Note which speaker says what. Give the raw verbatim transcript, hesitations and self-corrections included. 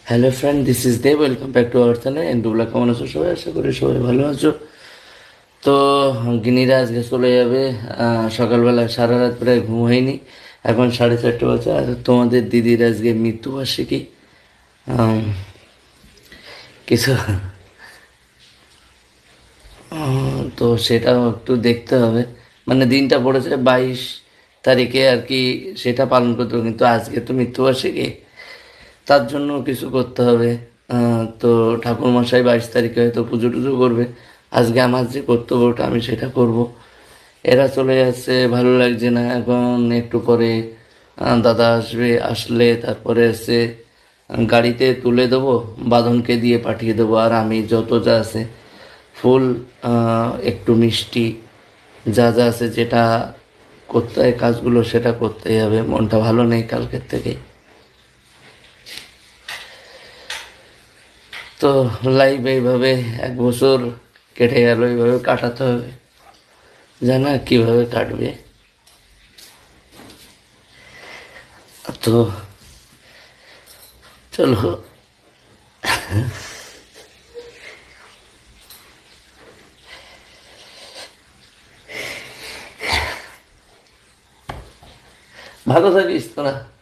Speaker 1: Hello friend, this is Dev. Welcome back to our channel এন্ডুবলা। কেমন আছো সবাই? আশা করি সবাই ভালো আছো। তো গিনিরা আজকে চলে যাবে। আহ, সকালবেলা সারা রাত প্রায় ঘুম হয়নি। এখন সাড়ে চারটে বাজে। আর তোমাদের দিদির আজকে মৃত্যুবার্ষিকী। আম, কিছু আহ, তো সেটাও একটু দেখতে হবে। মানে দিনটা পড়েছে বাইশ তারিখে আর কি, সেটা পালন করতে হবে, কিন্তু আজকে তো মৃত্যুবার্ষিকী, তার জন্য কিছু করতে হবে। আহ, তো ঠাকুরমশাই বাইশ তারিখে হয়তো পুজো টুজো করবে। আজকে আমার যে কর্তব্যটা আমি সেটা করব। এরা চলে যাচ্ছে, ভালো লাগছে না। এখন একটু পরে আহ, দাদা আসবে, আসলে তারপরে এসে গাড়িতে তুলে দেবো, বাঁধনকে দিয়ে পাঠিয়ে দেবো। আর আমি যত যা আছে ফুল, আহ, একটু মিষ্টি, যা যা আছে যেটা করতে হয় কাজগুলো সেটা করতেই হবে। মনটা ভালো নেই কালকের থেকে। তো লাইফ এইভাবে এক বছর কেটে গেল, এইভাবে কাটাতে হবে। জানা কিভাবে কাটবে। তো চলো, ভালো থাকিস তোরা।